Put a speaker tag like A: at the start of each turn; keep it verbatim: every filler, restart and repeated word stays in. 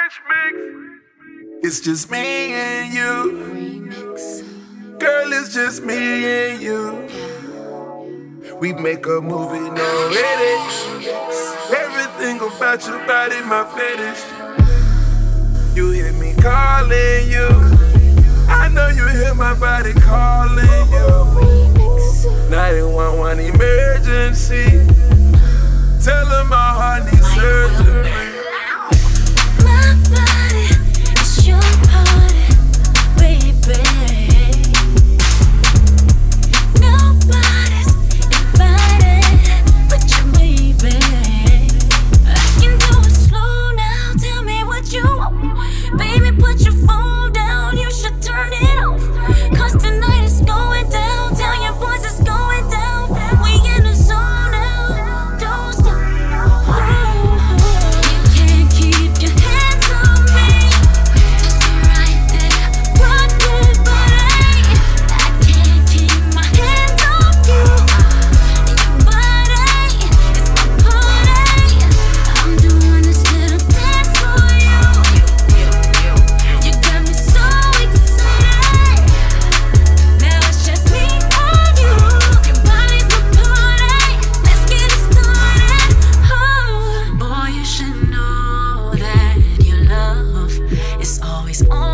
A: It's just me and you. Remix. Girl, it's just me and you. We make a movie, no edit. Everything about your body, my fetish. You hear me calling you. I know you hear my body calling you. nine one one emergency. Tell them my heart needs surgery.
B: My body is your party, baby. Nobody's invited but you, baby. I can do it slow now. Tell me what you want. Baby, put your phone down. You should turn it off. Cause tonight is going down. Tell your boys it's going down. We in the zone now. Don't stop. It's always on.